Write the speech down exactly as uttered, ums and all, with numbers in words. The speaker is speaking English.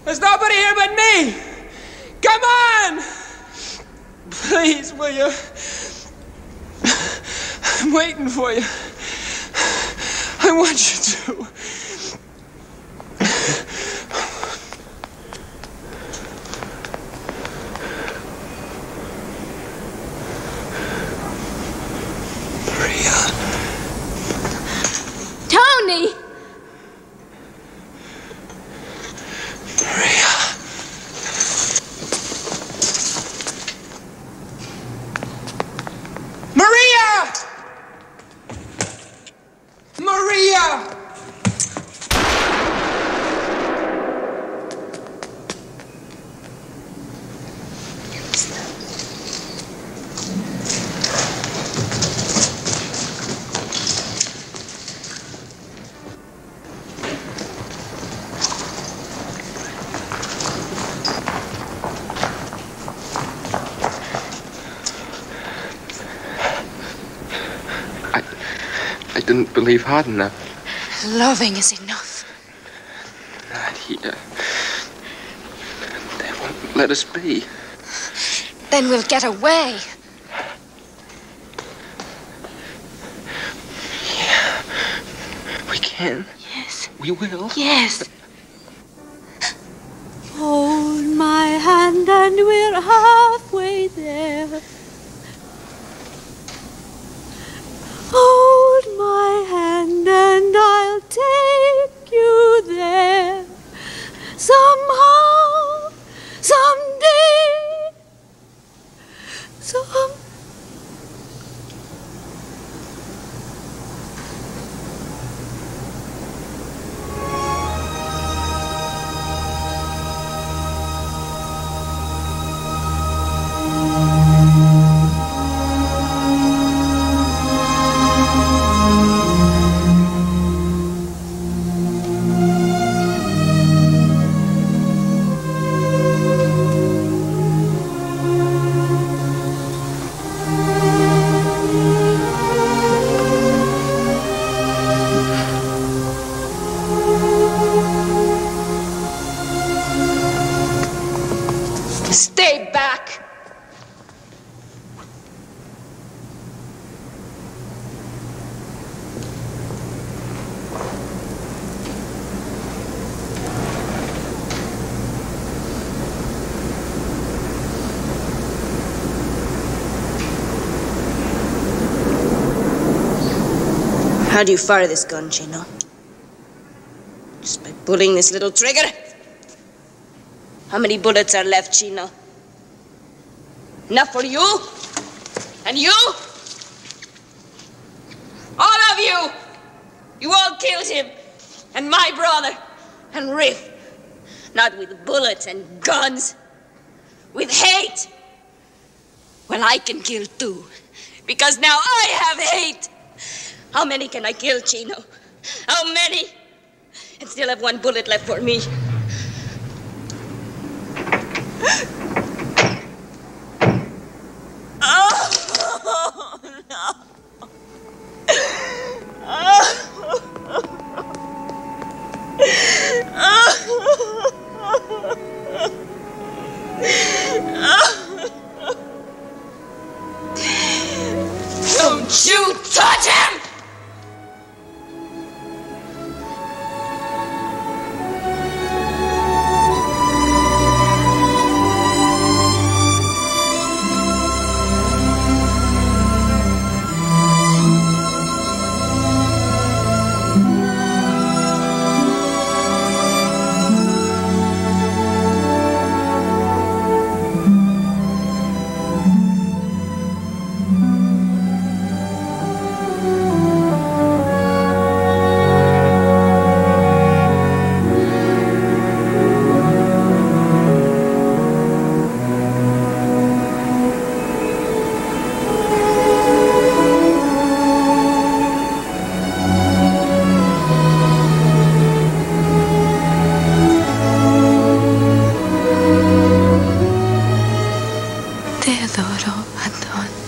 There's nobody here but me! Come on! Please, will you? I'm waiting for you. I want you to. Maria. Tony! Maria. Maria! Maria! I didn't believe hard enough. Loving is enough. Not here. They won't let us be. Then we'll get away. Yeah. We can. Yes. We will. Yes. Hold my hand and we're halfway there. Hold my hand and I'll take you there. Somehow, someday, some. Stay back! How do you fire this gun, Chino? Just by pulling this little trigger? How many bullets are left, Chino? Enough for you? And you? All of you! You all killed him! And my brother! And Riff! Not with bullets and guns. With hate! Well, I can kill too. Because now I have hate! How many can I kill, Chino? How many? And still have one bullet left for me. Oh, no. Don't you touch him! Teodoro Adon.